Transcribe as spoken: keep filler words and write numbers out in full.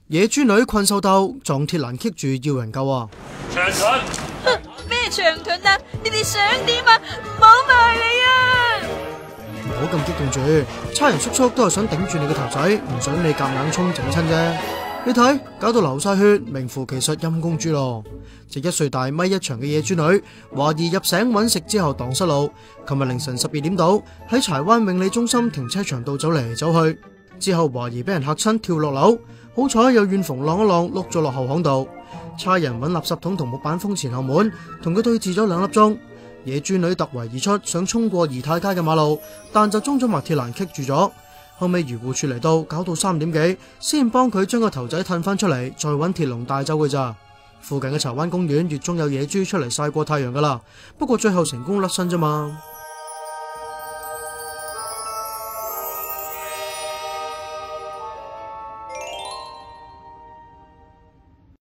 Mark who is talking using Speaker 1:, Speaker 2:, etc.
Speaker 1: 野豬女困獸鬥撞鐵欄棘住要人救啊！
Speaker 2: 長盾
Speaker 3: 咩長盾啊？你哋想點啊？唔好埋嚟啊！
Speaker 1: 唔好咁激動住，差人叔叔都係想頂住你個頭仔，唔想你夾硬衝整親啫。你睇，搞到流晒血，名副其實陰公豬咯。只一歲大咪一長嘅野豬女，懷疑入醒揾食之後蕩失路，琴日凌晨十二點到喺柴灣永利中心停車場度走嚟走去，之後懷疑俾人嚇親跳落樓，好彩有怨縫浪一浪碌咗落後巷度，差人揾垃圾桶同木板封前後門，同佢對峙咗兩粒鐘。野豬女突圍而出，想衝過怡泰街嘅馬路，但就中咗麥鐵欄棘住咗。後尾漁護處嚟到，搞到三點幾，先幫佢將個頭仔褪翻出嚟，再揾鐵籠帶走佢咋。附近嘅柴灣公園月中有野豬出嚟曬過太陽噶啦，不過最後成功甩身咋嘛。